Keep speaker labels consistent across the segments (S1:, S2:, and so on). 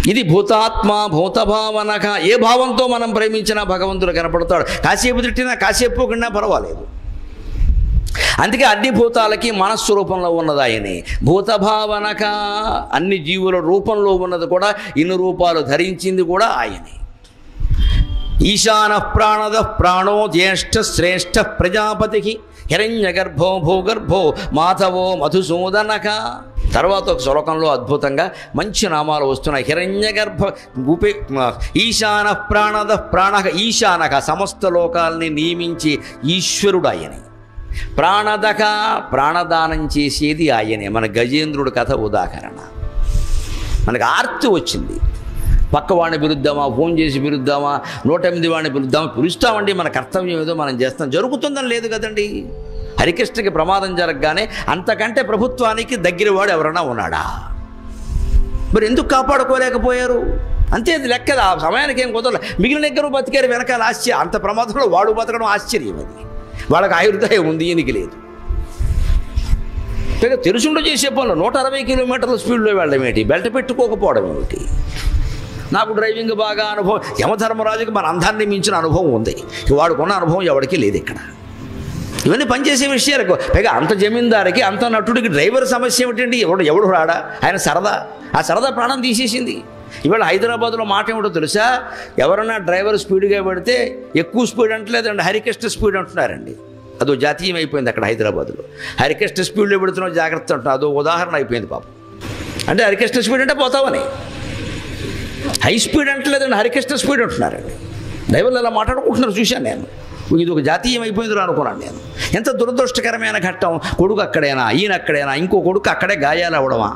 S1: ఇది భూతాత్మ భూతభావనక. ఏ భావంతో మనం ప్రేమించినా భగవంతుడు కనపడతాడు. కాసేపు తిట్టినా కాసేపు కన్నా పర్వాలేదు. అందుకే అన్ని భూతాలకి మనస్వరూపంలో ఉన్నది ఆయనే. భూతభావనక, అన్ని జీవుల రూపంలో ఉన్నది కూడా, ఇన్ని రూపాలు ధరించింది కూడా ఆయనే. ఈశాన ప్రాణద ప్రాణో జ్యేష్ఠ శ్రేష్ఠ ప్రజాపతికి హిరణ్యగర్భో భూగర్భో మాధవో మధుసూదనక. తర్వాత ఒక శ్లోకంలో అద్భుతంగా మంచి నామాలు వస్తున్నాయి. హిరణ్యగర్భ ఉపే ఈశాన ప్రాణద ప్రాణ. ఈశానక సమస్త లోకాలని నియమించి ఈశ్వరుడు ఆయనే. ప్రాణదక ప్రాణదానం చేసేది ఆయనే. మన గజేంద్రుడి కథ ఉదాహరణ. మనకు ఆర్తి వచ్చింది, పక్క వాడిని పిలుద్దామా, ఫోన్ చేసి పిలుద్దామా, 108 వాడిని పిలుద్దామా, పిలుస్తామండి. మన కర్తవ్యం ఏదో మనం చేస్తాం. జరుగుతుందని లేదు కదండి. హరికృష్ణకి ప్రమాదం జరగగానే అంతకంటే ప్రభుత్వానికి దగ్గర వాడు ఎవరైనా ఉన్నాడా? మరి ఎందుకు కాపాడుకోలేకపోయారు? అంతే, అది లెక్క. ఆ సమయానికి ఏం కుదరలేదు. మిగిలిన దగ్గర బతికారు, వెనకాల ఆశ్చర్యం. అంత ప్రమాదంలో వాడు బతకడం ఆశ్చర్యం. అది వాళ్ళకి ఆయుర్దాయం ఉంది, ఈయనకి లేదు. పైగా తెలుసుండో చేసే పనులు 160 కిలోమీటర్ల స్పీడ్లో వెళ్ళడం ఏంటి, బెల్ట్ పెట్టుకోకపోవడం ఏమిటి? నాకు డ్రైవింగ్ బాగా అనుభవం. యమధర్మరాజుకి మన అందాన్ని మించిన అనుభవం ఉంది. వాడుకున్న అనుభవం ఎవరికి లేదు ఇక్కడ. ఇవన్నీ పనిచేసే విషయాలకు. పైగా అంత జమీందారికి, అంత నటుడికి డ్రైవర్ సమస్య ఏమిటండి? ఎవడు రాడా? ఆయన సరదా, ఆ సరదా ప్రాణం తీసేసింది. ఇవాళ హైదరాబాద్లో మాట ఏమిటో తెలుసా? ఎవరన్నా డ్రైవర్ స్పీడ్గా పెడితే ఎక్కువ స్పీడ్ అంటలేదండి, హరికృష్ణ స్పీడ్ అంటున్నారండి. అదో జాతీయం అయిపోయింది అక్కడ హైదరాబాద్లో. హరికృష్ణ స్పీడ్లో పెడుతున్నావు జాగ్రత్త అంటున్నా. అదో ఉదాహరణ అయిపోయింది పాపం. అంటే హరికృష్ణ స్పీడ్ అంటే పోతావని. హై స్పీడ్ అంటలేదండి, హరికృష్ణ స్పీడ్ అంటున్నారండి. డ్రైవర్లు అలా మాట్లాడుకుంటున్నారు, చూశాను నేను. ఇది ఒక జాతీయం అయిపోయిందిరా అనుకున్నాను నేను. ఎంత దురదృష్టకరమైన ఘట్టం. కొడుకు అక్కడైనా, ఈయన అక్కడైనా, ఇంకో కొడుకు అక్కడే గాయాలు అవ్వడమా?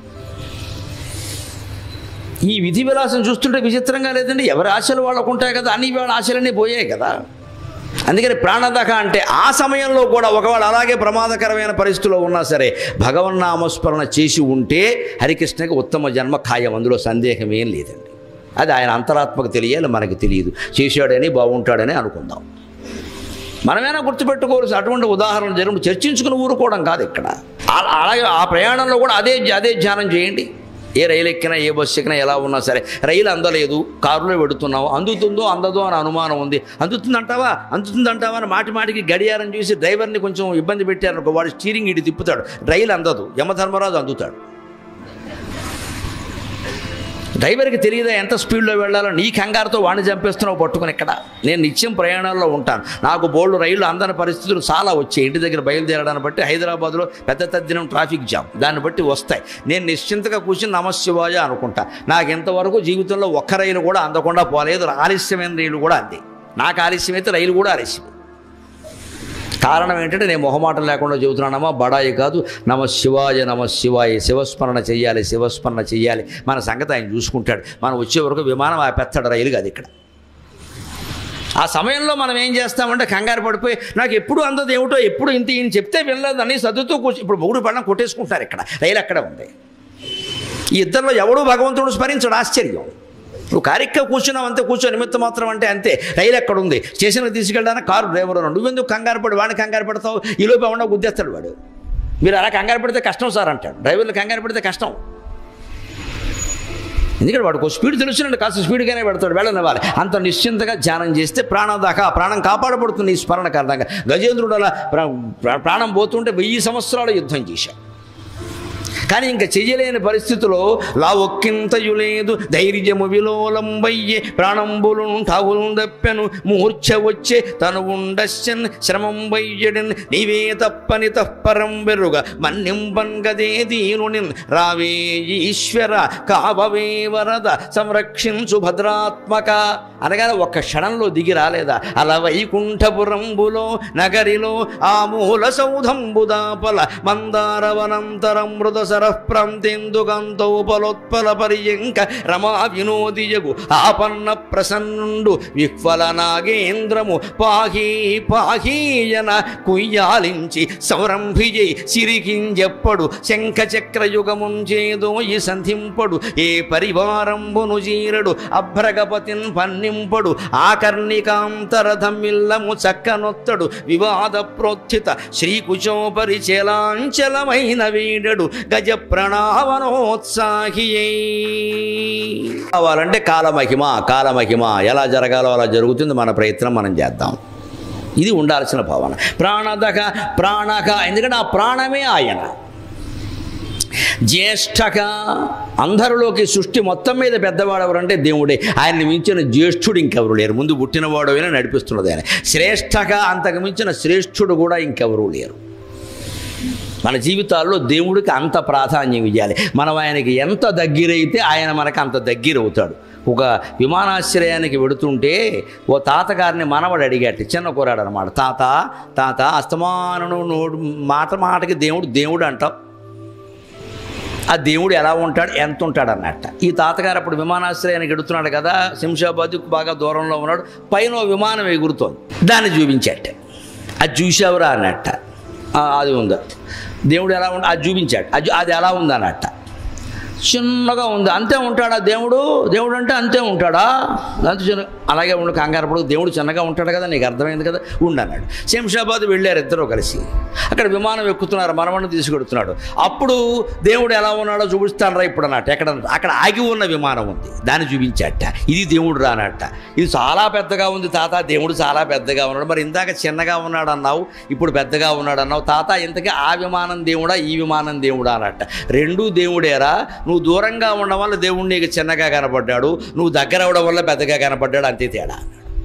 S1: ఈ విధి విలాసం చూస్తుంటే విచిత్రంగా లేదండి. ఎవరి ఆశలు వాళ్ళకు ఉంటాయి కదా, అన్ని వాళ్ళ ఆశలన్నీ పోయాయి కదా. అందుకని ప్రాణదక అంటే ఆ సమయంలో కూడా ఒకవేళ అలాగే ప్రమాదకరమైన పరిస్థితిలో ఉన్నా సరే భగవన్నామస్మరణ చేసి ఉంటే హరికృష్ణకి ఉత్తమ జన్మ ఖాయం. అందులో సందేహం ఏం లేదండి. అది ఆయన అంతరాత్మకు తెలియాలి, మనకి తెలియదు. చేశాడని బాగుంటాడని అనుకుందాం. మనమైనా గుర్తుపెట్టుకోవాల్సి అటువంటి ఉదాహరణ జరిగినప్పుడు చర్చించుకుని ఊరుకోవడం కాదు ఇక్కడ. అలాగే ఆ ప్రయాణంలో కూడా అదే ధ్యానం చేయండి. ఏ రైలు ఎక్కినా, ఏ బస్సు ఎక్కినా, ఎలా ఉన్నా సరే రైలు అందలేదు, కారులో పెడుతున్నావు, అందుతుందో అందదో అని అనుమానం ఉంది. అందుతుందంటావా అని మాటికి గడియారం చూసి డ్రైవర్ని కొంచెం ఇబ్బంది పెట్టారనుకో, వాడు స్టీరింగ్ ఇటు తిప్పుతాడు, రైలు అందదు. యమధర్మరాజు అందుతాడు. డ్రైవర్కి తెలియదా ఎంత స్పీడ్లో వెళ్ళాలో? నీ కంగారుతో వాడిని చంపేస్తున్నావు పట్టుకుని. ఇక్కడ నేను నిత్యం ప్రయాణాల్లో ఉంటాను. నాకు బోల్డ్ రైళ్లు అందని పరిస్థితులు చాలా వచ్చాయి. ఇంటి దగ్గర బయలుదేరడాన్ని బట్టి హైదరాబాద్లో పెద్ద తద్దినం ట్రాఫిక్ జామ్, దాన్ని బట్టి వస్తాయి. నేను నిశ్చింతగా కూర్చుని నమశివాయ అనుకుంటా. నాకు ఇంతవరకు జీవితంలో ఒక్క రైలు కూడా అందకుండా పోలేదు. ఆలస్యమైన రైలు కూడా అంది. నాకు ఆలస్యం అయితే రైలు కూడా ఆలస్యం. కారణం ఏంటంటే నేను మొహమాటం లేకుండా చెబుతున్నానమ్మా, బడాయి కాదు. నమశివాయ నమశివాయ, శివస్మరణ చెయ్యాలి. మన సంగతి ఆయన చూసుకుంటాడు. మనం వచ్చే వరకు విమానం ఆపేస్తాడు, రైలు కాదు ఇక్కడ. ఆ సమయంలో మనం ఏం చేస్తామంటే కంగారు పడిపోయి నాకు ఎప్పుడు అందదు ఏమిటో, ఎప్పుడు ఇంత ఈయన చెప్తే వినలేదని సర్దుతూ ఇప్పుడు మొగుడు పడిన కొట్టేసుకుంటారు. ఇక్కడ రైలు అక్కడ ఉంది. ఈ ఇద్దరిలో ఎవడూ భగవంతుడు స్మరించడు. ఆశ్చర్యం. నువ్వు కారిక్క కూర్చున్నావు అంతే, కూర్చో నిమిత్తం మాత్రం అంటే అంతే. రైలు ఎక్కడ ఉంది? స్టేషన్కి తీసుకెళ్ళడానికి కారు డ్రైవర్ ఉన్నాడు. నువ్వెందుకు కంగారు పడి వాడిని కంగారు పెడతావు? ఈ లోపు ఏమన్నా గుద్దేస్తాడు వాడు. మీరు అలా కంగారు పెడితే కష్టం సార్ అంటాడు. డ్రైవర్లు కంగారు పెడితే కష్టం. ఎందుకంటే వాడికి స్పీడ్ తెలుసునండి, కాస్త స్పీడ్గానే పెడతాడు, వెళ్ళనివ్వాలి. అంత నిశ్చింతగా ధ్యానం చేస్తే ప్రాణం కాపాడబడుతుంది ఈ స్మరణ కారణంగా. గజేంద్రుడు అలా ప్రాణం పోతుంటే 1000 సంవత్సరాలు యుద్ధం చేశాడు. కానీ ఇంకా చెయ్యలేని పరిస్థితిలో లావొక్కింతయు లేదు, ధైర్యము విలోలంబయ్యే, ప్రాణంబులు ఠావులు దప్పెను, మూర్ఛ వచ్చే తను ఉండశ్చన్ శ్రమం వయ్యడన్, నీవే తప్పని తప్పరం బెరుగ మన్నింపన్గదే దీనునిన్, రావే ఈశ్వర కావవే వరద సంరక్షించు భద్రాత్మక అనగానే ఒక్క క్షణంలో దిగి రాలేదా? అలా వైకుంఠపురంబులో నగరిలో ఆ మూల సౌధంబుదాపల మందారవనంతరం మృద సరఃప్రాంతేందుకంతోపలోత్పల పర్యంక రమా వినోదియగు ఆపన్న ప్రసన్నుండు విహ్వల నాగేంద్రము పాహీయన కుయ్యాలించి సౌరంభిజై సిరికింజెప్పడు శంఖ చక్రయుగముంచేదోయి సంధింపడు ఏ పరివారంబును జీరడు అభ్రగపతిన్ పన్నింపడు ఆకర్ణికాంతరథమిల్లము చక్కనొత్తడు వివాద ప్రోత్థిత శ్రీకుచోపరి చేలాంచలమైన వీడడు గజ గజ ప్రణావనోత్సాహియై. కావాలంటే కాలమహిమ ఎలా జరగాలో అలా జరుగుతుంది. మన ప్రయత్నం మనం చేద్దాం. ఇది ఉండాల్సిన భావన. ప్రాణక ఎందుకంటే ఆ ప్రాణమే ఆయన. జ్యేష్ఠక అందరిలోకి సృష్టి మొత్తం మీద పెద్దవాడు ఎవరంటే దేవుడే. ఆయన్ని మించిన జ్యేష్ఠుడు ఇంకెవరు లేరు. ముందు పుట్టినవాడు అయినా నడిపిస్తున్నది ఆయన. శ్రేష్ఠక అంతకు మించిన శ్రేష్ఠుడు కూడా ఇంకెవరూ లేరు. మన జీవితాల్లో దేవుడికి అంత ప్రాధాన్యం ఇవ్వాలి. మనం ఆయనకి ఎంత దగ్గరైతే ఆయన మనకు అంత దగ్గర అవుతాడు. ఒక విమానాశ్రయానికి వెడుతుంటే ఓ తాతగారిని మనవడు అడిగాడు, చిన్న కుర్రాడు అనమాట. తాత అస్తమాను నోడు మాటకి దేవుడు అంటావు, ఆ దేవుడు ఎలా ఉంటాడు, ఎంత ఉంటాడు అన్నట్ట. ఈ తాతగారు అప్పుడు విమానాశ్రయానికి ఎడుతున్నాడు కదా, శంషాబాద్కు బాగా దూరంలో ఉన్నాడు. పైన విమానం ఎగురుతోంది, దాన్ని చూపించాట. అది చూసావురా అన్నట్ట. అది ఉందా దేవుడు ఎలా ఉంటా, అది చూపించాడు. అది ఎలా ఉంది అన్నట్ట. చిన్నగా ఉంది. అంతే ఉంటాడా దేవుడు అంటే అంతే ఉంటాడా? అంతే చిన్న అలాగే ఉండు, కంగారు పడు. దేవుడు చిన్నగా ఉంటాడు కదా, నీకు అర్థమైంది కదా, ఉండన్నాడు. శంషాబాద్ వెళ్ళారు ఇద్దరు కలిసి. అక్కడ విమానం ఎక్కుతున్నారు, మనవడిని తీసుకెడుతున్నాడు. అప్పుడు దేవుడు ఎలా ఉన్నాడో చూపిస్తాను రా ఇప్పుడు అన్నట్టు. అక్కడ ఆగి ఉన్న విమానం ఉంది, దాన్ని చూపించాట. ఇది దేవుడు రానట్ట. ఇది చాలా పెద్దగా ఉంది తాత, దేవుడు చాలా పెద్దగా ఉన్నాడు. మరి ఇందాక చిన్నగా ఉన్నాడు అన్నావు, ఇప్పుడు పెద్దగా ఉన్నాడు అన్నావు. తాత ఇంతకీ ఆ విమానం దేవుడా ఈ విమానం దేవుడా అన్నట్ట. రెండూ దేవుడేరా. నువ్వు దూరంగా ఉండడం వల్ల దేవుడు నీకు చిన్నగా కనపడ్డాడు, నువ్వు దగ్గర అవడం వల్ల పెద్దగా కనపడ్డాడు, అంతే తేడా.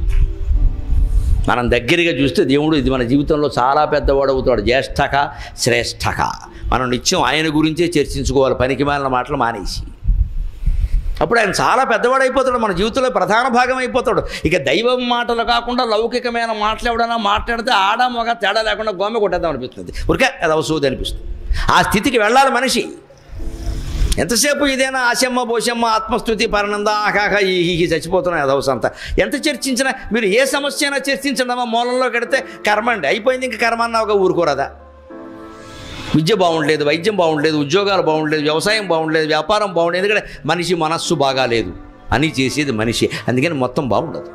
S1: మనం దగ్గరగా చూస్తే దేవుడు ఇది మన జీవితంలో చాలా పెద్దవాడు అవుతాడు. జ్యేష్ఠక శ్రేష్ఠక. మనం నిత్యం ఆయన గురించే చర్చించుకోవాలి, పనికి మాలిన మాటలు మానేసి. అప్పుడు ఆయన చాలా పెద్దవాడు అయిపోతాడు, మన జీవితంలో ప్రధాన భాగం అయిపోతాడు. ఇక దైవం మాటలు కాకుండా లౌకికమైన మాటలు ఎవడైనా మాట్లాడితే ఆడ మగ తేడా లేకుండా గోమె కొట్టేద్దాం అనిపిస్తుంది. ఊరికే అది అవసూది అనిపిస్తుంది. ఆ స్థితికి వెళ్ళాలి మనిషి. ఎంతసేపు ఇదేనా ఆశమ్మ బోషమ్మ ఆత్మస్థుతి పరనంద ఆకాక ఈ చచ్చిపోతున్నాయి అదవసంతా. ఎంత చర్చించినా మీరు ఏ సమస్య అయినా చర్చించండి, మూలంలో కడితే కర్మ అండి అయిపోయింది. ఇంక కర్మ అన్నావుగా ఊరుకోరదా? విద్య బాగుండలేదు, వైద్యం బాగుండలేదు, ఉద్యోగాలు బాగుండలేదు, వ్యవసాయం బాగుండలేదు, వ్యాపారం బాగుండలేదు. ఎందుకంటే మనిషి మనస్సు బాగాలేదు అని చేసేది మనిషి. అందుకని మొత్తం బాగుండదు.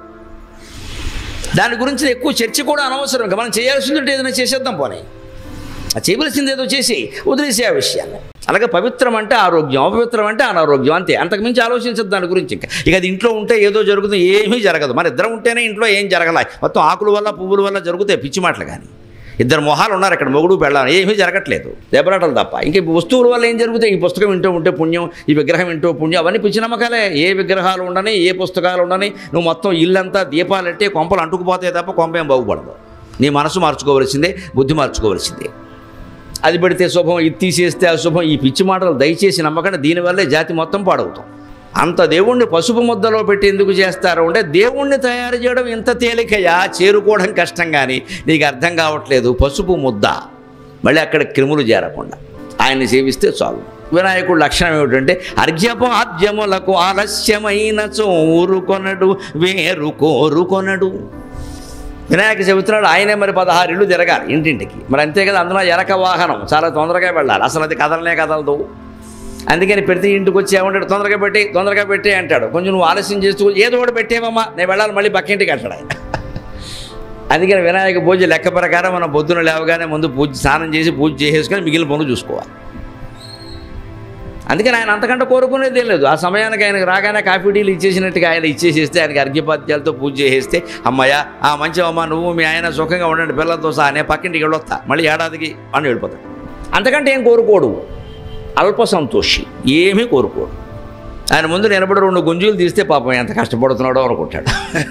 S1: దాని గురించి ఎక్కువ చర్చ కూడా అనవసరం. ఇంకా మనం చేయాల్సిందంటే ఏదైనా చేసేద్దాం, పోనీ చేయవలసింది ఏదో చేసి వదిలేసే ఆ విషయాన్ని. అలాగే పవిత్రం అంటే ఆరోగ్యం, అపవిత్రం అంటే అనారోగ్యం, అంతే. అంతకుమించి ఆలోచించదు దాని గురించి. ఇక అది ఇంట్లో ఉంటే ఏదో జరుగుతుంది, ఏమీ జరగదు. మన ఇద్దరం ఉంటేనే ఇంట్లో ఏం జరగలే, మొత్తం ఆకుల వల్ల పువ్వుల వల్ల జరుగుతాయి పిచ్చి మాటలు. కానీ ఇద్దరు మొహాలు ఉన్నారు ఇక్కడ, మొగుడు పెళ్ళాలి, ఏమీ జరగట్లేదు, దెబ్బలాటలు తప్ప. ఇంక వస్తువుల వల్ల ఏం జరుగుతాయి? ఈ పుస్తకం వింటూ ఉంటే పుణ్యం, ఈ విగ్రహం వింటూ పుణ్యం, అవన్నీ పిచ్చి నమ్మకాలే. ఏ విగ్రహాలు ఉండని, ఏ పుస్తకాలు ఉండని, నువ్వు మొత్తం ఇల్లంతా దీపాలెట్టి కొంపలు అంటుకుపోతాయి తప్ప కొంపేం బాగుపడదు. నీ మనసు మార్చుకోవలసిందే, బుద్ధి మార్చుకోవలసిందే. అది పెడితే శుభం, ఇది తీసేస్తే అశుభం, ఈ పిచ్చి మాటలు దయచేసి నమ్మకండి. దీనివల్లే జాతి మొత్తం పాడవుతాం. అంత దేవుణ్ణి పసుపు ముద్దలో పెట్టి ఎందుకు చేస్తారు అంటే, దేవుణ్ణి తయారు చేయడం ఇంత తేలికయా, చేరుకోవడం కష్టం. కానీ నీకు అర్థం కావట్లేదు. పసుపు ముద్ద, మళ్ళీ అక్కడ క్రిములు చేరకుండా ఆయన్ని సేవిస్తే చాలు. వినాయకుడు లక్షణం ఏమిటంటే, అర్ఘ్యపాద్యములకు ఆలస్యమైన ఊరుకొనడు, వేరు కోరుకొనడు. వినాయక చెబుతున్నాడు ఆయనే మరి 16 ఇళ్ళు తిరగాలి ఇంటింటికి. మరి అంతే కదా, అందులో ఎరక వాహనం చాలా తొందరగా వెళ్ళాలి. అసలు అది కదలదు. అందుకని ప్రతి ఇంటికి వచ్చి ఏమంటాడు, తొందరగా పెట్టి అంటాడు. కొంచెం నువ్వు ఆలస్యం చేస్తూ ఏదో ఒకటి పెట్టేవమ్మా, నేను వెళ్ళాలి మళ్ళీ పక్కింటికి అంటాడు ఆయన. అందుకని వినాయక పూజ లెక్క ప్రకారం మనం పొద్దున లేవగానే ముందు స్నానం చేసి పూజ చేసేసుకొని మిగిలిన పనులు చూసుకోవాలి. అందుకని ఆయన అంతకంటే కోరుకునేది ఏం లేదు. ఆ సమయానికి ఆయనకు రాగానే కాఫీ టీలు ఇచ్చేసినట్టుగా ఆయన ఇచ్చేసేస్తే, ఆయనకి అర్ఘ్యపాద్యాలతో పూజ చేసేస్తే, అమ్మయ్య మంచివమ్మ నువ్వు మీ ఆయన సుఖంగా ఉండండి పిల్లలతో సహా, నేను పక్కింటికి వెళ్ళొస్తా, మళ్ళీ ఏడాదికి అని వెళ్ళిపోతాడు. అంతకంటే ఏం కోరుకోడు. అల్ప సంతోషి, ఏమీ కోరుకోడు. ఆయన ముందు నిలబడి 2 గుంజులు తీస్తే పాపం ఎంత కష్టపడుతున్నాడో అనుకుంటాడు.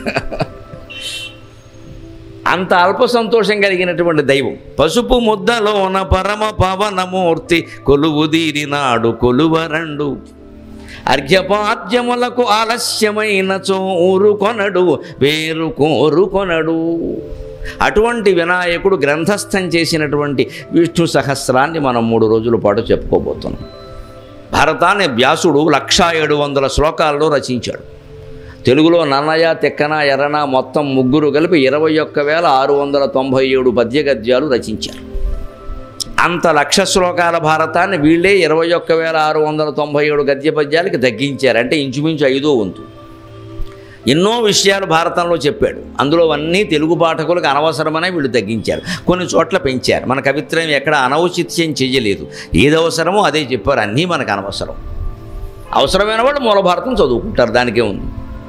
S1: అంత అల్ప సంతోషం కలిగినటువంటి దైవం. పసుపు ముద్దలోన పరమ పవనమూర్తి కొలువుదీరినాడు కొలువరండు. అర్ఘ్యపాద్యములకు ఆలస్యమైన ఊరుకొనడు, వేరు కోరుకొనడు. అటువంటి వినాయకుడు గ్రంథస్థం చేసినటువంటి విష్ణు సహస్రాన్ని మనం 3 రోజుల పాటు చెప్పుకోబోతున్నాం. భారతాన్ని వ్యాసుడు 1700 శ్లోకాల్లో రచించాడు. తెలుగులో నన్నయ, తిక్కన, ఎర్రన మొత్తం ముగ్గురు కలిపి 21,697 పద్యగద్యాలు రచించారు. అంత 1,00,000 శ్లోకాల భారతాన్ని వీళ్ళే 21,697 గద్య పద్యాలకి తగ్గించారు. అంటే ఇంచుమించు 5వ వంతు. ఎన్నో విషయాలు భారతంలో చెప్పాడు. అందులో అన్నీ తెలుగు పాఠకులకు అనవసరమనే వీళ్ళు తగ్గించారు, కొన్ని చోట్ల పెంచారు. మన కవిత్రం ఎక్కడ అనౌచిత్యం చెయ్యలేదు, ఏది అవసరమో అదే చెప్పారు. అన్నీ మనకు అనవసరం. అవసరమైన వాళ్ళు మూల భారతం చదువుకుంటారు, దానికే ఉంది.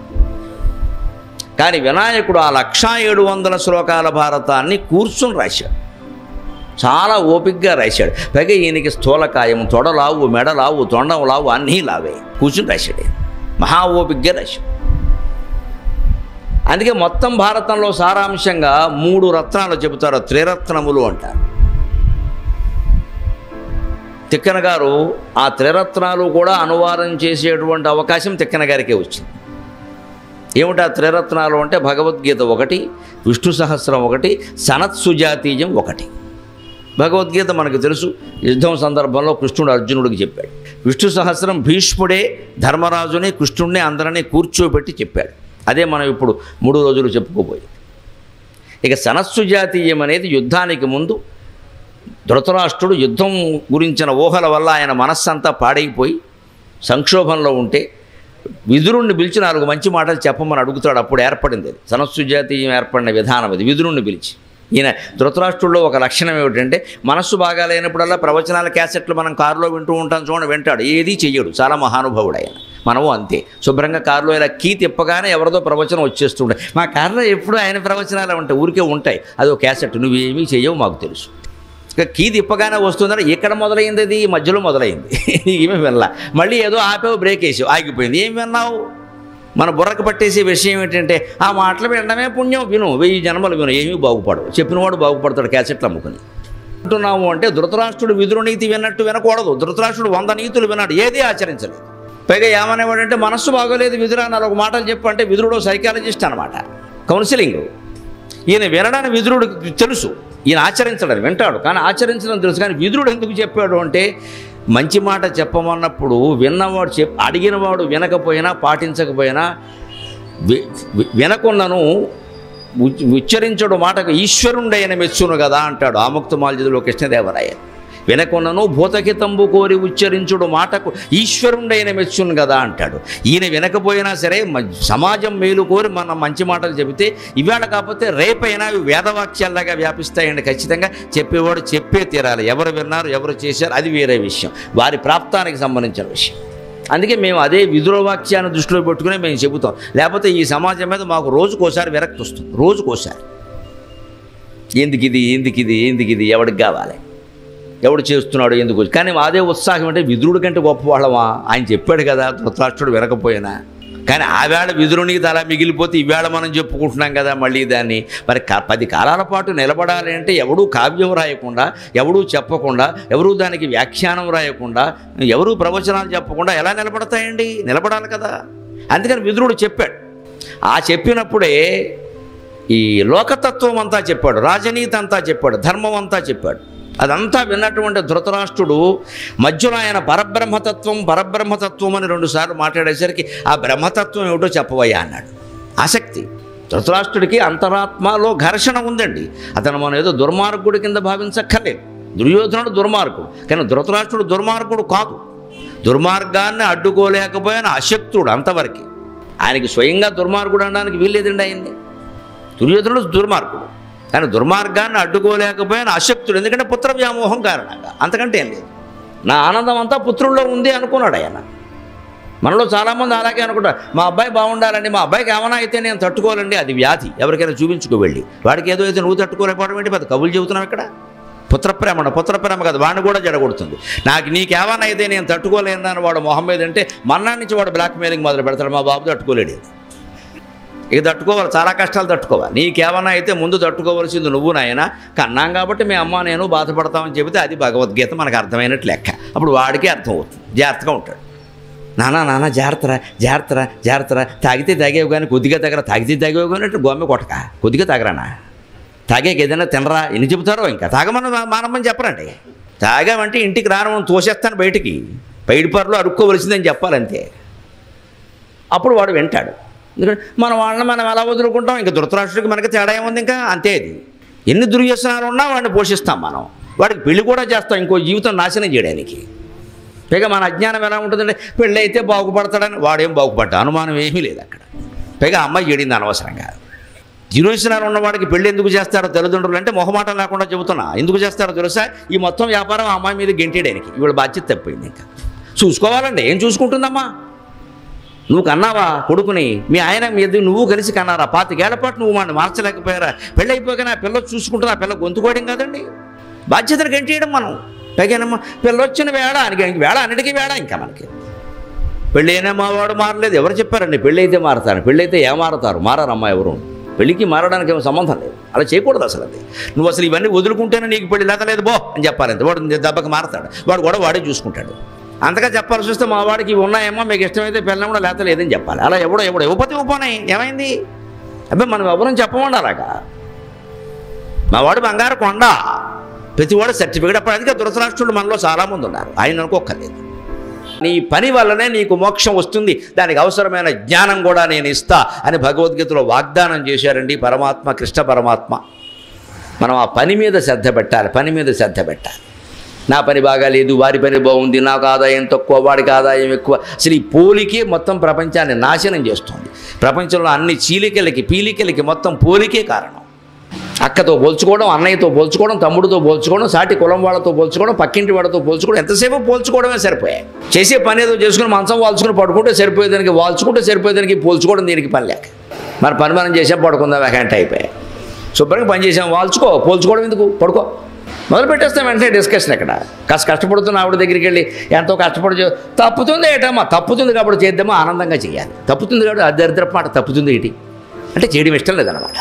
S1: కానీ వినాయకుడు ఆ 1700 శ్లోకాల భారతాన్ని కూర్చుని రాశాడు, చాలా ఓపికగా రాశాడు. పైగా ఈయనకి స్థూలకాయం, తొడలావు, మెడలావు, తొండం లావు, అన్నీ లావే, కూర్చుని రాశాడు. మహా ఓపికగా రాశాడు. అందుకే మొత్తం భారతంలో సారాంశంగా 3 రత్నాలు చెబుతారు, త్రిరత్నములు అంటారు. తిక్కన గారు ఆ త్రిరత్నాలు కూడా అనువాదం చేసేటువంటి అవకాశం తిక్కన గారికే వచ్చింది. ఏమిటి ఆ త్రిరత్నాలు అంటే భగవద్గీత ఒకటి, విష్ణు సహస్రం ఒకటి, సనత్సుజాతీయం ఒకటి. భగవద్గీత మనకు తెలుసు, యుద్ధం సందర్భంలో కృష్ణుడు అర్జునుడికి చెప్పాడు. విష్ణు సహస్రం భీష్ముడే ధర్మరాజుని, కృష్ణుడిని అందరినీ కూర్చోబెట్టి చెప్పాడు. అదే మనం ఇప్పుడు 3 రోజులు చెప్పుకోబోయేది. ఇక సనత్సుజాతీయం అనేది యుద్ధానికి ముందు ధృతరాష్ట్రుడు యుద్ధం గురించిన ఊహల వల్ల ఆయన మనస్సంతా పాడైపోయి సంక్షోభంలో ఉంటే విదురుణ్ణి పిలిచి 4 మంచి మాటలు చెప్పమని అడుగుతాడు. అప్పుడు ఏర్పడింది అది సనత్సుజాతీయం ఏర్పడిన విధానం. అది విదురుణ్ణి పిలిచి. ఈయన ధృతరాష్ట్రుల్లో ఒక లక్షణం ఏమిటంటే మనస్సు బాగా లేనప్పుడల్లా ప్రవచనాల క్యాసెట్లు మనం కారులో వింటూ ఉంటాం చూడండి, వింటాడు, ఏదీ చెయ్యడు. చాలా మహానుభావుడు ఆయన. మనము అంతే, శుభ్రంగా కారులో ఇలా కీ తిప్పగానే ఎవరిదో ప్రవచనం వచ్చేస్తుంటాయి. మా కారులో ఎప్పుడు ఆయన ప్రవచనాలు ఉంటాయి, ఊరికే ఉంటాయి. అదో క్యాసెట్, నువ్వేమీ చెయ్యవు మాకు తెలుసు. ఇక కీ తిప్పగానే వస్తుందని ఎక్కడ మొదలైంది, అది మధ్యలో మొదలైంది. ఏమీ వినలా, మళ్ళీ ఏదో ఆపేవు, బ్రేక్ వేసావు, ఆగిపోయింది. ఏం విన్నావు? మన బుర్రకు పట్టేసే విషయం ఏంటంటే ఆ మాటలు వినడమే పుణ్యం, విను, 1000 జన్మలు విను, ఏమీ బాగుపడవు. చెప్పినవాడు బాగుపడతాడు క్యాసెట్లు అమ్ముకుని. అంటున్నాము అంటే ధృతరాష్ట్రుడు విదురు నీతి విన్నట్టు వినకూడదు. ధృతరాష్ట్రుడు 100 నీతులు విన్నాడు, ఏదీ ఆచరించలేదు. పైగా ఏమనేవాడంటే మనస్సు బాగోలేదు విదురా, 4 మాటలు చెప్పు అంటే విదురుడు సైకాలజిస్ట్ అనమాట, కౌన్సిలింగ్. ఈయన వినడానికి విదురుడికి తెలుసు, ఈయన ఆచరించడం వింటాడు, కానీ ఆచరించడం తెలుసు. కానీ విదురుడు ఎందుకు చెప్పాడు అంటే మంచి మాట చెప్పమన్నప్పుడు విన్నవాడు అడిగినవాడు వినకపోయినా పాటించకపోయినా వినకున్నను ఉచ్చరించడు మాటకు ఈశ్వరుండైన మెచ్చును కదా అంటాడు ఆముక్తమాల్యదులో కృష్ణదేవరాయ. వినకున్నను భూతహితంబు కోరి ఉచ్చరించుడు మాటకు ఈశ్వరుండైన మెచ్చును కదా అంటాడు. ఈయన వినకపోయినా సరే సమాజం మేలు కోరి మనం మంచి మాటలు చెబితే ఇవాళ కాకపోతే రేపైనా వేదవాక్యాల్లాగా వ్యాపిస్తాయండి. ఖచ్చితంగా చెప్పేవాడు చెప్పే తీరాలి. ఎవరు విన్నారు, ఎవరు చేశారు, అది వేరే విషయం, వారి ప్రాప్తానికి సంబంధించిన విషయం. అందుకే మేము అదే విదురవాక్యాన్ని దృష్టిలో పెట్టుకుని మేము చెబుతాం. లేకపోతే ఈ సమాజం మీద మాకు రోజుకోసారి విరక్తి వస్తుంది, రోజుకోసారి. ఎందుకిది ఎవడికి కావాలి, ఎవడు చేస్తున్నాడు, ఎందుకు. కానీ అదే ఉత్సాహం అంటే విదురుడి కంటే గొప్పవాళ్ళమా, ఆయన చెప్పాడు కదా ధృతరాష్ట్రుడు వినకపోయినా. కానీ ఆవేళ విదురునికి తల మిగిలిపోతే ఈవేళ మనం చెప్పుకుంటున్నాం కదా మళ్ళీ దాన్ని. మరి 10 కాలాల పాటు నిలబడాలి అంటే ఎవడూ కావ్యం రాయకుండా, ఎవడూ చెప్పకుండా, ఎవరూ దానికి వ్యాఖ్యానం రాయకుండా, ఎవరూ ప్రవచనాలు చెప్పకుండా ఎలా నిలబడతాయండి? నిలబడాలి కదా. అందుకని విదురుడు చెప్పాడు. ఆ చెప్పినప్పుడే ఈ లోకతత్వం అంతా చెప్పాడు, రాజనీతి అంతా చెప్పాడు, ధర్మం అంతా చెప్పాడు. అదంతా విన్నటువంటి ధృతరాష్ట్రుడు మధ్యలో ఆయన పరబ్రహ్మతత్వం అని 2 సార్లు మాట్లాడేసరికి ఆ బ్రహ్మతత్వం ఏమిటో చెప్పవయ్యా అన్నాడు. ఆసక్తి. ధృతరాష్ట్రుడికి అంతరాత్మలో ఘర్షణ ఉందండి. అతను మనం ఏదో దుర్మార్గుడి కింద భావించక్కర్లేదు. దుర్యోధనుడు దుర్మార్గుడు, కానీ ధృతరాష్ట్రుడు దుర్మార్గుడు కాదు. దుర్మార్గాన్ని అడ్డుకోలేకపోయిన అశక్తుడు అంతవరకు. ఆయనకి స్వయంగా దుర్మార్గుడు అనడానికి వీల్లేదండి ఆయన్ని. దుర్యోధనుడు దుర్మార్గుడు, కానీ దుర్మార్గాన్ని అడ్డుకోలేకపోయిన అశక్తుడు. ఎందుకంటే పుత్ర వ్యామోహం కారణంగా, అంతకంటే ఏం లేదు. నా ఆనందం అంతా పుత్రుల్లో ఉంది అనుకున్నాడు ఆయన. మనలో చాలామంది అలాగే అనుకుంటారు, మా అబ్బాయి బాగుండాలండి, మా అబ్బాయికి ఏమైనా అయితే నేను తట్టుకోవాలండి. అది వ్యాధి, ఎవరికైనా చూపించుకో వెళ్ళి. వాడికి ఏదో అయితే నువ్వు తట్టుకోలేకపోవడం ఏంటి? పెద్ద కబులు చెబుతున్నావు ఇక్కడ. పుత్రప్రేమ కాదు, వాడిని కూడా జడగొడుతుంది. నీకేమైనా అయితే నేను తట్టుకోలేదని వాడు మొహం మీద అంటే మన్నా నుంచి వాడు బ్లాక్మెయిలింగ్ మొదలు పెడతాడు. మా బాబు తట్టుకోలేడు. ఇక తట్టుకోవాలి, చాలా కష్టాలు తట్టుకోవాలి. నీకేమన్నా అయితే ముందు తట్టుకోవాల్సింది నువ్వు నాయన. కన్నాం కాబట్టి మీ అమ్మ నేను బాధపడతామని చెబితే అది భగవద్గీత మనకు అర్థమైనట్టు లెక్క. అప్పుడు వాడికి అర్థం అవుతుంది, జాగ్రత్తగా ఉంటాడు. నాన్న జాగ్రత్తరా, తాగితే తాగేవు కానీ కొద్దిగా తగరా, తాగితే తాగేవు కానీ అంటే గొమ్మె కొట్టక, కొద్దిగా తాగరానా, తాగాక ఏదైనా తినరా, ఎన్ని చెబుతారో. ఇంకా తాగమని మానమని చెప్పరండి. తాగామంటే ఇంటికి రానమని తోసేస్తాను బయటికి, పైడిపరలో అడుక్కోవలసిందని చెప్పాలంతే. అప్పుడు వాడు వింటాడు. ఎందుకంటే మన వాళ్ళని మనం ఎలా వదులుకుంటాం? ఇంకా ధృతరాష్ట్రుడికి మనకి తేడా ఏముంది? ఇంకా అంతే. అది ఎన్ని దుర్వ్యసనాలు ఉన్నా వాడిని పోషిస్తాం మనం, వాడికి పెళ్లి కూడా చేస్తాం ఇంకో జీవితం నాశనం చేయడానికి. పైగా మన అజ్ఞానం ఎలా ఉంటుందంటే పెళ్ళి అయితే బాగుపడతాడని, వాడేం బాగుపడ్డా అనుమానం ఏమీ లేదు అక్కడ. పైగా అమ్మాయి చెడింది అనవసరంగా. జీరోసినారు ఉన్నవాడికి పెళ్ళి ఎందుకు చేస్తారో తల్లిదండ్రులు అంటే మొహమాటం లేకుండా చెబుతున్నా. ఎందుకు చేస్తారో తెలుసా? ఈ మొత్తం వ్యాపారం ఆ అమ్మాయి మీద గెంటేయడానికి. ఇవాళ బాధ్యత తప్పింది. ఇంకా చూసుకోవాలండి. ఏం చూసుకుంటుందమ్మా? నువ్వు కన్నావా కొడుకుని? మీ ఆయన మీద నువ్వు కలిసి కన్నారా? 25 ఏళ్ల పాటు నువ్వు వాడిని మార్చలేకపోయారా? పెళ్ళి అయిపోయాక నా పిల్ల చూసుకుంటున్నా, పిల్ల గొంతుకోవడం కాదండి, బాధ్యతను గంటేయడం మనం. పైగానమ్మా పిల్ల వచ్చిన వేళ అని వేళ అన్నిటికీ వేళ. ఇంకా మనకి పెళ్ళి అయినా మా వాడు మారలేదు. ఎవరు చెప్పారండి పెళ్ళి అయితే మారతారు? పెళ్ళి అయితే మారతారు? మారారమ్మా ఎవరు. పెళ్ళికి మారడానికి ఏమో సంబంధం లేదు. అలా చేయకూడదు అసలు. అది నువ్వు అసలు ఇవన్నీ వదులుకుంటేనే నీకు పెళ్ళి లేతలేదు బో అని చెప్పాలి. అంతే. వాడు దెబ్బకి మారతాడు. వాడు కూడా వాడే చూసుకుంటాడు. అంతగా చెప్పాల్సి వస్తే మా వాడికి ఇవి ఉన్నాయేమో, మీకు ఇష్టమైతే పిల్లలు కూడా లేత లేదని చెప్పాలి. అలా ఎవడో ఇవ్వకపోతే ఇవ్వపోనాయి ఏమైంది? అబ్బాయి మనం ఎవరని చెప్పమండి అలాగా. మా వాడు బంగారు కొండ, ప్రతివాడు సర్టిఫికేట్. అప్పుడు అందుకే ధృతరాష్ట్రులు మనలో చాలామంది ఉన్నారు. ఆయన అనుకోక్కర్లేదు. నీ పని వల్లనే నీకు మోక్షం వస్తుంది, దానికి అవసరమైన జ్ఞానం కూడా నేను ఇస్తా అని భగవద్గీతలో వాగ్దానం చేశారండి పరమాత్మ, కృష్ణ పరమాత్మ. మనం ఆ పని మీద శ్రద్ధ పెట్టాలి. పని మీద శ్రద్ధ పెట్టాలి. నా పని బాగాలేదు, వారి పని బాగుంది, నాకు ఆదాయం తక్కువ, వాడికి ఆదాయం ఎక్కువ. అసలు ఈ పోలికే మొత్తం ప్రపంచాన్ని నాశనం చేస్తుంది. ప్రపంచంలో అన్ని పీలికలకి మొత్తం పోలికే కారణం. అక్కతో పోల్చుకోవడం, అన్నయ్యతో పోల్చుకోవడం, తమ్ముడితో పోల్చుకోవడం, సాటి కులం వాళ్ళతో పోల్చుకోవడం, పక్కింటి వాళ్ళతో పోల్చుకోవడం. ఎంతసేపు పోల్చుకోవడమే సరిపోయాయి. చేసే పని ఏదో చేసుకుని మంచం వాల్చుకుని పడుకుంటే సరిపోయేదానికి పోల్చుకోవడం దీనికి పని లేక. మరి పని మనం చేసాం, పడుకుందాం వ్యాకంట అయిపోయాయి. శుభ్రంగా పని చేసాం, పోల్చుకోవడం ఎందుకు? పడుకో. మొదలు పెట్టేస్తాం వెంటనే డిస్కషన్. ఇక్కడ కష్టపడుతున్న ఆవిడ దగ్గరికి వెళ్ళి ఎంతో కష్టపడి తప్పుతుంది ఏటమ్మా, తప్పుతుంది కాబట్టి చేద్దామా, ఆనందంగా చేయాలి. తప్పుతుంది కాబట్టి అది దరిద్రపు మాట. తప్పుతుంది ఏంటి అంటే చేయడం ఇష్టం లేదన్నమాట.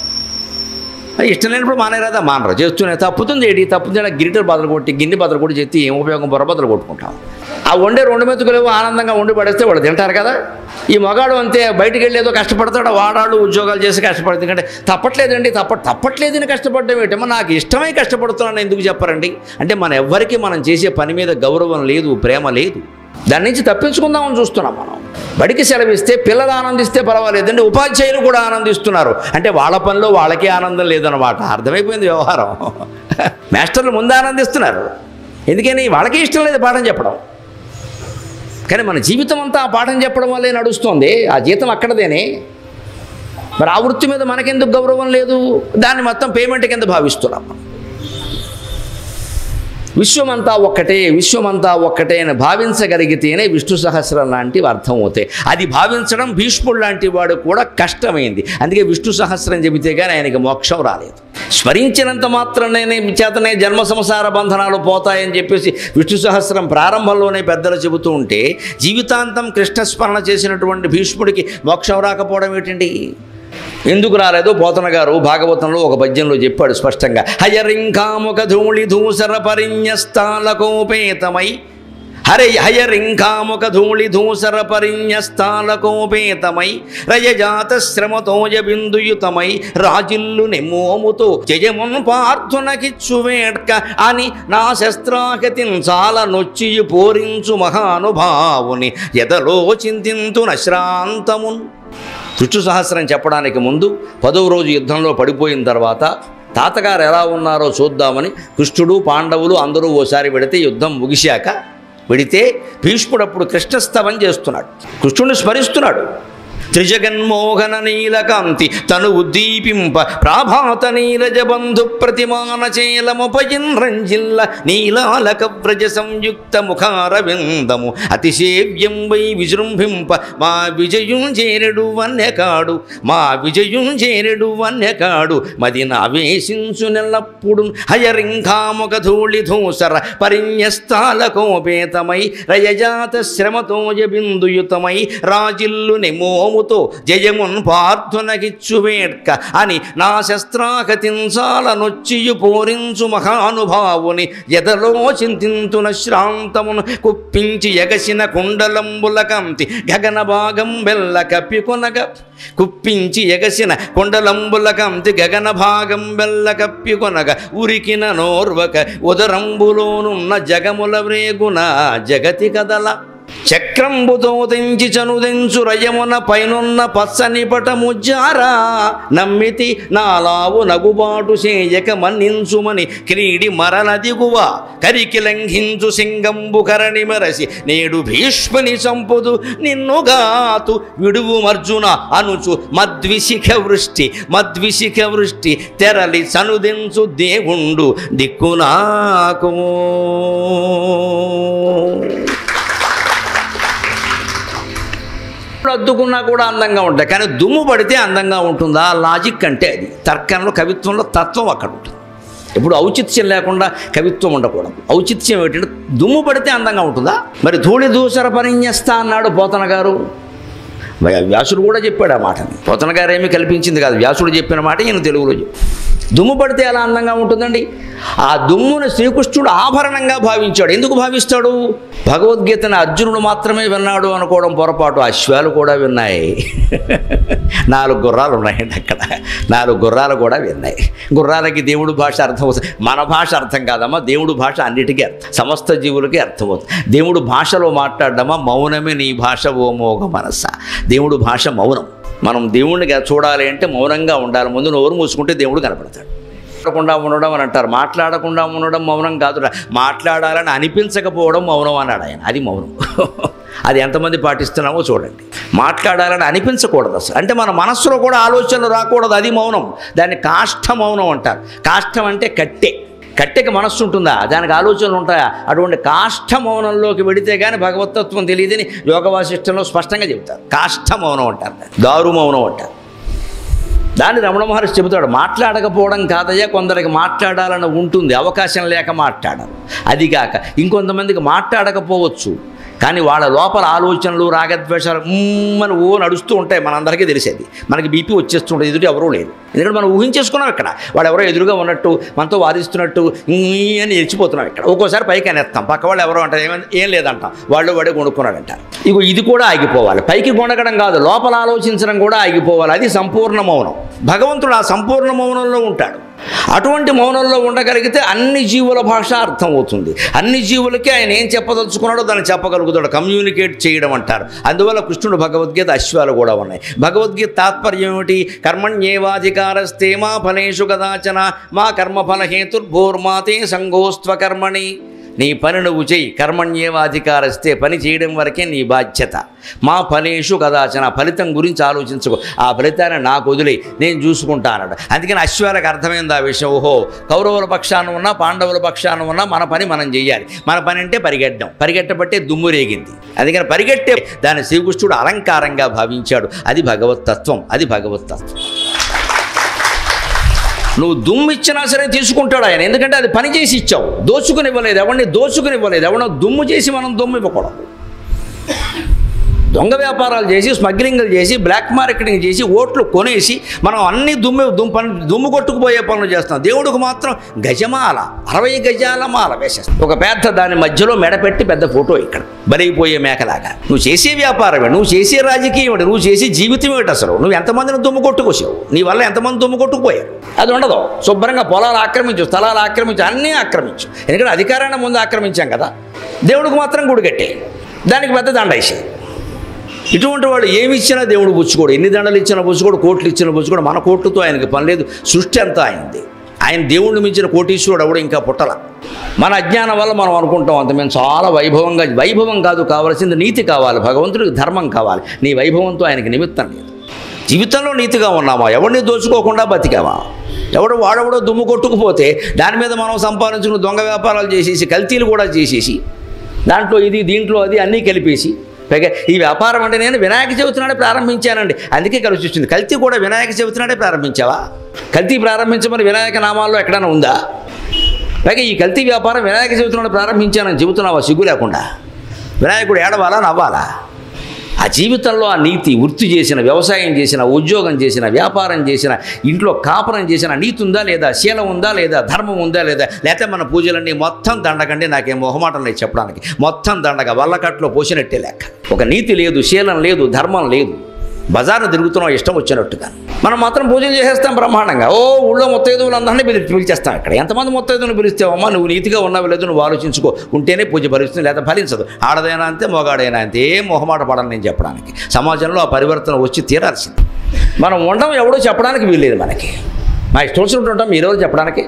S1: ఇష్టం లేనప్పుడు మానేరాదా? మానరా. చేస్తూనే తప్పుతుంది ఏంటి? తప్పుతుంది గిరిటలు బదులు కొట్టి గిన్నె బదులు కొట్టి చేస్తే ఏం ఉపయోగం? బొర్ర బదులు కొట్టుకుంటాం. ఆ వండే 2 మెతుకులేవో ఆనందంగా వండి పడేస్తే వాళ్ళు తింటారు కదా. ఈ మగాడు అంతే, బయటికి వెళ్ళి ఏదో కష్టపడతాడు, వాడాళ్ళు ఉద్యోగాలు చేసి కష్టపడుతుంది. ఎందుకంటే తప్పట్లేదండి, తప్పట్లేదని కష్టపడడం ఏంటమ్మా? నాకు ఇష్టమై కష్టపడుతున్నాను ఎందుకు చెప్పరండి? అంటే మన ఎవ్వరికి మనం చేసే పని మీద గౌరవం లేదు, ప్రేమ లేదు. దాని నుంచి తప్పించుకుందామని చూస్తున్నాం మనం. బడికి సెలవిస్తే పిల్లలు ఆనందిస్తే పర్వాలేదండి, ఉపాధ్యాయులు కూడా ఆనందిస్తున్నారు. అంటే వాళ్ళ పనిలో వాళ్ళకే ఆనందం లేదన్నమాట. అర్థమైపోయింది వ్యవహారం. మాస్టర్లు ముందు ఆనందిస్తున్నారు, ఎందుకని వాళ్ళకే ఇష్టం లేదు పాఠం చెప్పడం. కానీ మన జీవితం అంతా ఆ పాఠం చెప్పడం వల్లే నడుస్తుంది. ఆ జీతం అక్కడదేనే. మరి ఆ వృత్తి మీద మనకెందుకు గౌరవం లేదు? దాన్ని మొత్తం పేమెంట్ కింద భావిస్తున్నాం. విశ్వమంతా ఒక్కటే అని భావించగలిగితేనే విష్ణు సహస్రం లాంటివి అర్థమవుతాయి. అది భావించడం భీష్ముడు లాంటి వాడు కూడా కష్టమైంది. అందుకే విష్ణు సహస్రం చెబితే కానీ ఆయనకి మోక్షం రాలేదు. స్మరించినంత మాత్రమే చేతనే జన్మ సంసార బంధనాలు పోతాయని చెప్పేసి విష్ణు సహస్రం ప్రారంభంలోనే పెద్దలు చెబుతూ ఉంటే, జీవితాంతం కృష్ణస్మరణ చేసినటువంటి భీష్ముడికి మోక్షం రాకపోవడం ఏంటండి? ఎందుకు రాలేదో పోతన గారు భాగవతంలో ఒక పద్యంలో చెప్పాడు స్పష్టంగా. హయరింకాముఖ ధూళి ధూసర పరిణ్యస్థాలకోపేతమై హయరింకాముఖ ధూళి ధూసర పరిణ్యస్థాలకోపేతమై రయజాత శ్రమతోజ బిందుయుతమై రాజిల్లు నెమ్మోముతో జయమున్ పార్థునకిచ్చువేడ్క అని నా శస్త్రాగతిన్ చాలా నొచ్చియు పోరించు మహానుభావుని ఎదలో చింతింతున శ్రాంతమున్. విష్ణు సహస్రం చెప్పడానికి ముందు 10వ రోజు యుద్ధంలో పడిపోయిన తర్వాత తాతగారు ఎలా ఉన్నారో చూద్దామని కృష్ణుడు, పాండవులు అందరూ ఓసారి వెడితే, యుద్ధం ముగిశాక వెడితే భీష్ముడు అప్పుడు కృష్ణస్తవం చేస్తున్నాడు, కృష్ణుడిని స్మరిస్తున్నాడు. త్రిజగన్మోహన నీలకాంతి తను ఉద్దీపింప ప్రాభాత నీరజ బంధు ప్రతిమాన చేలముపజిన్రంజిల్ల నీలాలక వ్రజ సంయుక్త ముఖారవిందము అతిశేవ్యం వై విజృంభింప మా విజయం చేరెడు వన్యకాడు మది నావేశించు నెల్లప్పుడు హయరింకాముఖ ధూళి ధూసర పరిణ్యస్థాలకోపేతమై రయజాత శ్రమతోజ బిందుయుతమై రాజిల్లు నెమోము జయమున్ పార్థునకిచ్చువేడ్క అని నా శస్త్రాకతించాల నొచ్చియు పోరించు మహానుభావుని ఎదలో చింతింతున శ్రాంతమును కుప్పించి ఎగసిన కుండలంబుల కంతి గగన భాగం బెల్ల కప్పికొనగ కుప్పించి ఎగసిన కొండలంబుల కంతి గగన భాగం బెల్ల కప్పికొనగ ఉరికిన నోర్వక ఉదరంబులోనున్న జగముల వ్రేగున జగతి కదల. చక్రంబుతో తెంచి చనుదెంచు రయమున పైనున్న పచ్చని పటముజ్జారా నమ్మితి నాలావు నగుబాటు చేయక మన్నించుమని క్రీడి మరల దిగువ కరికి లంఘించు సింగంబు కరణి మరసి నేడు భీష్ముని చంపుదు నిన్నుగాతు విడువు అర్జున అనుచు మద్విశిఖ వృష్టి తెరలి చనుదెంచు దేవుండు దిక్కునాకు. అద్దుకున్నా కూడా అందంగా ఉంటాయి, కానీ దుమ్ము పడితే అందంగా ఉంటుందా? లాజిక్ అంటే అది. తర్కంలో, కవిత్వంలో తత్వం అక్కడ ఉంటుంది. ఇప్పుడు ఔచిత్యం లేకుండా కవిత్వం ఉండకూడదు. ఔచిత్యం ఏంటంటే దుమ్ము పడితే అందంగా ఉంటుందా? మరి ధూళి దూసర పరిణ్యస్తా అన్నాడు పోతన గారు. వ్యాసుడు కూడా చెప్పాడు ఆ మాటని. పోతన గారు ఏమీ కల్పించింది కాదు, వ్యాసుడు చెప్పిన మాట ఈయన తెలుగులో దుమ్ము పడితే ఎలా అందంగా ఉంటుందండి? ఆ దుమ్మును శ్రీకృష్ణుడు ఆభరణంగా భావించాడు. ఎందుకు భావిస్తాడు? భగవద్గీతను అర్జునుడు మాత్రమే విన్నాడు అనుకోవడం పొరపాటు. అశ్వాలు కూడా విన్నాయి. 4 గుర్రాలు ఉన్నాయండి అక్కడ. 4 గుర్రాలు కూడా విన్నాయి. గుర్రాలకి దేవుడు భాష అర్థమవుతుంది. మన భాష అర్థం కాదమ్మా, దేవుడు భాష అన్నిటికీ అర్థం, సమస్త జీవులకి అర్థమవుతుంది. దేవుడు భాషలో మాట్లాడడమా మౌనమే నీ భాష ఓ మోగ మనస. దేవుడు భాష మౌనం. మనం దేవుడిని చూడాలి అంటే మౌనంగా ఉండాలి. ముందు నోరు మూసుకుంటే దేవుడు కనపడతాడు. మాట్లాడకుండా ఉండడం అని అంటారు. మాట్లాడకుండా ఉండడం మౌనం కాదు, మాట్లాడాలని అనిపించకపోవడం మౌనం అన్నాడు ఆయన. అది మౌనం. అది ఎంతమంది పాటిస్తున్నామో చూడండి. మాట్లాడాలని అనిపించకూడదు అసలు. అంటే మన మనస్సులో కూడా ఆలోచనలు రాకూడదు, అది మౌనం. దాన్ని కాష్ఠ మౌనం అంటారు. కాష్ఠం అంటే కట్టెకి మనస్సు ఉంటుందా? దానికి ఆలోచనలు ఉంటాయా? అటువంటి కాష్ఠ మౌనంలోకి వెడితే కానీ భగవతత్వం తెలియదని యోగ వాసిష్టంలో స్పష్టంగా చెబుతారు. కాష్ఠ మౌనం అంటారు, దారు మౌనం అంటారు. దాన్ని రమణ మహర్షి చెబుతాడు. మాట్లాడకపోవడం కాదయ్యా, కొందరికి మాట్లాడాలని ఉంటుంది, అవకాశం లేక మాట్లాడరు. అదిగాక ఇంకొంతమందికి మాట్లాడకపోవచ్చు, కానీ వాళ్ళ లోపల ఆలోచనలు రాగద్వేషాలు మన నడుస్తూ ఉంటాయి. మనందరికీ తెలిసేది. మనకి బీపీ వచ్చేస్తుంటుంది, ఎదురు ఎవరూ లేదు. ఎందుకంటే మనం ఊహించేసుకున్నాం ఇక్కడ వాడు ఎవరో ఎదురుగా ఉన్నట్టు, మనతో వాదిస్తున్నట్టు అని ఎచ్చిపోతున్నాం. ఇక్కడ ఒక్కోసారి పైకి అనేస్తాం, పక్క వాళ్ళు ఎవరో అంటారు, ఏం లేదంటాం, వాళ్ళు వాడే కొనుక్కున్నాడంటారు. ఇది కూడా ఆగిపోవాలి. పైకి కొనగడం కాదు, లోపల ఆలోచించడం కూడా ఆగిపోవాలి. అది సంపూర్ణ మౌనం. భగవంతుడు ఆ సంపూర్ణ మౌనంలో ఉంటాడు. అటువంటి మౌనంలో ఉండగలిగితే అన్ని జీవుల భాష అర్థమవుతుంది. అన్ని జీవులకి ఆయన ఏం చెప్పదలుచుకున్నాడో దాన్ని చెప్పగలుగుతాడు. కమ్యూనికేట్ చేయడం అంటారు. అందువల్ల కృష్ణుడు భగవద్గీత అశ్వాలు కూడా ఉన్నాయి. భగవద్గీత తాత్పర్యం ఏమిటి? కర్మణ్యేవాధికారస్తే మా ఫలేషు కదాచన మా కర్మఫలహేతుర్భూర్మాతే సంగోస్త్వకర్మణి. నీ పని నువ్వు చెయ్యి. కర్మణ్యేవాధికారస్తే, పని చేయడం వరకే నీ బాధ్యత. మా ఫలేషు కదాచన, ఫలితం గురించి ఆలోచించుకో, ఆ ఫలితాన్ని నాకు వదిలే, నేను చూసుకుంటా అన్నాడు. అందుకని అశ్వాలకు అర్థమైంది ఆ విషయం. ఓహో, కౌరవుల పక్షాన ఉన్నా పాండవుల పక్షాన ఉన్నా మన పని మనం చెయ్యాలి. మన పని అంటే పరిగెట్టడం. పరిగెట్టబట్టే దుమ్ము రేగింది. అందుకని పరిగెట్టే దాన్ని శ్రీకృష్ణుడు అలంకారంగా భావించాడు. అది భగవత్తత్వం. అది భగవత్తత్వం. నువ్వు దుమ్ము ఇచ్చినా సరే తీసుకుంటాడు ఆయన. ఎందుకంటే అది పని చేసి ఇచ్చావు, దోచుకునివ్వలేదు. ఎవరిని దోచుకునివ్వలేదు. ఎవరినో దుమ్ము చేసి మనం దుమ్ము ఇవ్వకూడదు. దొంగ వ్యాపారాలు చేసి, స్మగ్లింగ్లు చేసి, బ్లాక్ మార్కెటింగ్ చేసి, ఓట్లు కొనేసి మనం అన్ని దుమ్ము కొట్టుకుపోయే పనులు చేస్తాం. దేవుడికి మాత్రం గజమాల, 60 గజాల మాల వేసేస్తాం. ఒక పెద్ద దాని మధ్యలో మెడపెట్టి పెద్ద ఫోటో ఇక్కడ బలిగిపోయే మేకలాగా. నువ్వు చేసే వ్యాపారమే, నువ్వు చేసే రాజకీయం, నువ్వు చేసే జీవితం ఏమిటి అసలు? నువ్వు ఎంతమందిని దుమ్ము కొట్టుకొచ్చావు? నీ వల్ల ఎంతమంది దుమ్ము కొట్టుకుపోయారు? అది ఉండదు. శుభ్రంగా పొలాలు ఆక్రమించు, స్థలాలు ఆక్రమించు, అన్నీ ఆక్రమించు. ఎందుకంటే అధికారాన్ని ముందు ఆక్రమించాం కదా. దేవుడికి మాత్రం గుడి కట్టే, దానికి పెద్ద దండ వేసి. ఇటువంటి వాడు ఏమి ఇచ్చినా దేవుడు పుచ్చుకోడు. ఎన్ని దండలు ఇచ్చినా పుచ్చుకోడు, కోట్లు ఇచ్చినా పుచ్చుకోడు. మన కోట్లతో ఆయనకి పని లేదు. సృష్టి అంతా ఆయనది. ఆయన దేవుణ్ణి మించిన కోటీశ్వరుడు ఎవడు ఇంకా పుట్టల. మన అజ్ఞానం వల్ల మనం అనుకుంటాం అంత మేము చాలా వైభవం కాదు, కావాల్సింది నీతి కావాలి. భగవంతుడికి ధర్మం కావాలి. నీ వైభవంతో ఆయనకి నిమిత్తం లేదు. జీవితంలో నీతిగా ఉన్నామా? ఎవరిని దోచుకోకుండా బతికామా? వాడెవడో దుమ్ము కొట్టుకుపోతే దాని మీద మనం సంపాదించుకున్న దొంగ వ్యాపారాలు చేసేసి, కల్తీలు కూడా చేసేసి, దాంట్లో ఇది దీంట్లో అది అన్నీ కలిపేసి, పైగా ఈ వ్యాపారం అంటే నేను వినాయక చవితి నాడే ప్రారంభించానండి, అందుకే కలిసి వచ్చింది. కల్తీ కూడా వినాయక చవితి నాడే ప్రారంభించావా? కల్తీ ప్రారంభించమని వినాయక నామాల్లో ఎక్కడైనా ఉందా? పైగా ఈ కల్తీ వ్యాపారం వినాయక చవితి నాడు ప్రారంభించానని చెబుతున్నావా సిగ్గు లేకుండా? వినాయకుడు ఏడవాలా, నవ్వాలా? ఆ జీవితంలో ఆ నీతి, వృత్తి చేసిన, వ్యవసాయం చేసిన, ఉద్యోగం చేసిన, వ్యాపారం చేసిన, ఇంట్లో కాపురం చేసిన నీతి ఉందా లేదా? శీలం ఉందా లేదా? ధర్మం ఉందా లేదా? లేకపోతే మన పూజలన్నీ మొత్తం దండకండి. నాకేం మొహమాటం లేదు చెప్పడానికి. మొత్తం దండగా వల్లకట్లో పోసినట్టే లెక్క. ఒక నీతి లేదు, శీలం లేదు, ధర్మం లేదు. బజార్ను తిరుగుతున్నాం ఇష్టం వచ్చినట్టుగా. మనం మాత్రం పూజలు చేసేస్తాం బ్రహ్మాండంగా. ఊళ్ళో ముత్తైదువులు అందరినీ పిలిచేస్తాం. ఇక్కడ ఎంతమంది ముత్తైదువులు పిలిస్తేవమ్మా, నువ్వు నీతిగా ఉన్నావు లేదు నువ్వు ఆలోచించుకో, ఉంటేనే పూజ ఫలిస్తుంది, లేదా ఫలించదు. ఆడదైనా అంతే, మొగాడైనా అంతే. ఏం మొహమాట పడాలి నేను చెప్పడానికి. సమాజంలో ఆ పరివర్తన వచ్చి తీరాల్సింది. మనం ఉండడం ఎవడో చెప్పడానికి వీల్లేదు మనకి. మా ఇష్టం వచ్చినట్టు ఉంటాం, మీరెవరు చెప్పడానికి?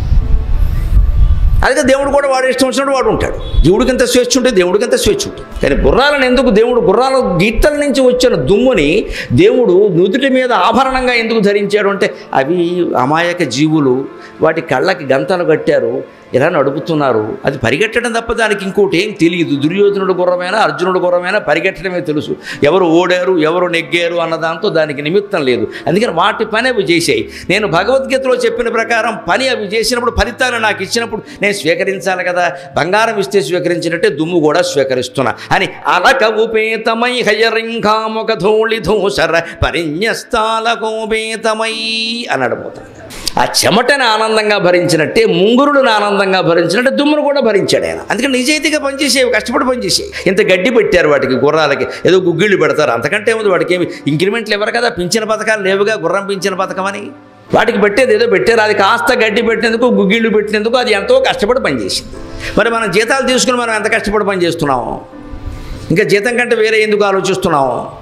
S1: అందుకే దేవుడు కూడా వాడు ఇష్టం వచ్చినట్టు వాడు ఉంటాడు. జీవుడికింత స్వేచ్ఛ ఉంటే దేవుడికింత స్వేచ్ఛ ఉంటుంది. కానీ గుర్రాలను ఎందుకు దేవుడు గుర్రాల గీతల నుంచి వచ్చిన దుమ్ముని దేవుడు నుదుటి మీద ఆభరణంగా ఎందుకు ధరించాడు అంటే, అవి అమాయక జీవులు, వాటి కళ్ళకి గంతలు కట్టారు, ఇలా నడుపుతున్నారు. అది పరిగెట్టడం తప్ప దానికి ఇంకోటి ఏం తెలియదు. దుర్యోధనుడు గుర్రమైనా అర్జునుడు గుర్రమైనా పరిగెట్టడమే తెలుసు. ఎవరు ఓడారు ఎవరు నెగ్గారు అన్న దాంతో దానికి నిమిత్తం లేదు. అందుకని వాటి పని అవి చేసాయి. నేను భగవద్గీతలో చెప్పిన ప్రకారం పని అవి చేసినప్పుడు ఫలితాలు నాకు ఇచ్చినప్పుడు నేను స్వీకరించాలి కదా. బంగారం ఇస్తే స్వీకరించినట్టే దుమ్ము కూడా స్వీకరిస్తున్నా అని అలక ఉపేతమై హయరింఖాముఖ ధూళి ధూసర పరిన్యస్తాలకోపేతమై అన్నాడు పోతాడు. ఆ చెమటని ఆనందంగా భరించినట్టే ముంగురులను ఆనందంగా భరించినట్టే దుమ్మును కూడా భరించాడు ఆయన. అందుకని నిజాయితీగా పనిచేసేవి, కష్టపడి పనిచేసేవి. ఇంత గడ్డి పెట్టారు వాటికి, గుర్రాలకి ఏదో గుగ్గిళ్ళు పెడతారు, అంతకంటే ఏముంది. వాటికి ఏమి ఇంక్రిమెంట్లు ఎవరు కదా, పింఛన పథకాలు లేవుగా, గుర్రం పింఛన పథకం అని. వాటికి పెట్టేది ఏదో పెట్టారు, అది కాస్త గడ్డి పెట్టినందుకు గుగ్గిళ్ళు పెట్టినందుకు అది ఎంతో కష్టపడి పనిచేసింది. మరి మనం జీతాలు తీసుకుని మనం ఎంత కష్టపడి పని చేస్తున్నాము, ఇంకా జీతం కంటే వేరే ఎందుకు ఆలోచిస్తున్నాము?